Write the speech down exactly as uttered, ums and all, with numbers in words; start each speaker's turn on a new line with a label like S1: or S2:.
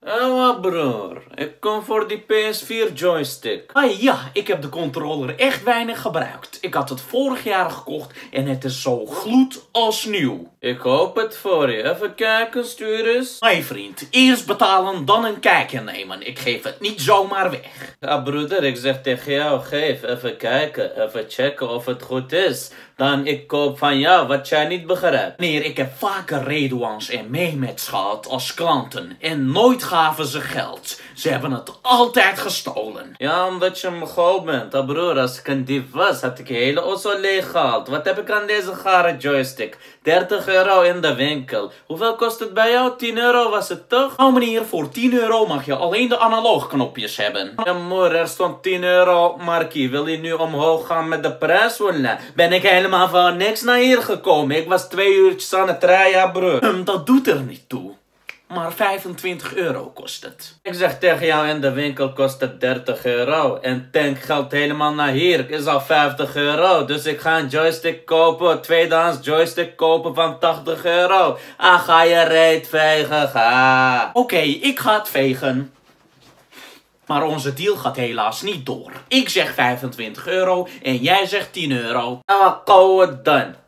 S1: Oh, broer, ik kom voor die P S vier joystick.
S2: Ah ja, ik heb de controller echt weinig gebruikt. Ik had het vorig jaar gekocht en het is zo gloed als nieuw.
S1: Ik hoop het voor je. Even kijken, stuur eens.
S2: Nee vriend, eerst betalen, dan een kijkje nemen. Ik geef het niet zomaar weg.
S1: Ja, broeder, ik zeg tegen jou, geef, even kijken, even checken of het goed is. Dan ik koop van jou wat jij niet begrijpt.
S2: Meneer, ik heb vaker Redouans en Mehmets gehad als klanten en nooit gaven ze geld. Ze hebben het altijd gestolen.
S1: Ja, omdat je een Mongool bent. Ah, broer, als ik een dief was, had ik je hele osso leeg gehaald. Wat heb ik aan deze gare joystick? dertig euro in de winkel. Hoeveel kost het bij jou? tien euro was het toch?
S2: Nou meneer, voor tien euro mag je alleen de analoogknopjes hebben.
S1: Ja, moer, er stond tien euro. Markie, wil je nu omhoog gaan met de prijs? Ben ik helemaal van niks naar hier gekomen. Ik was twee uurtjes aan het rijden, broer.
S2: Hm, dat doet er niet toe. Maar vijfentwintig euro kost het.
S1: Ik zeg tegen jou, in de winkel kost het dertig euro. En tankgeld helemaal naar hier is al vijftig euro. Dus ik ga een joystick kopen, een tweedehands joystick kopen van tachtig euro. Ah, ga je reet vegen, ga.
S2: Oké, okay, ik ga het vegen. Maar onze deal gaat helaas niet door. Ik zeg vijfentwintig euro en jij zegt tien euro.
S1: Nou, call it done.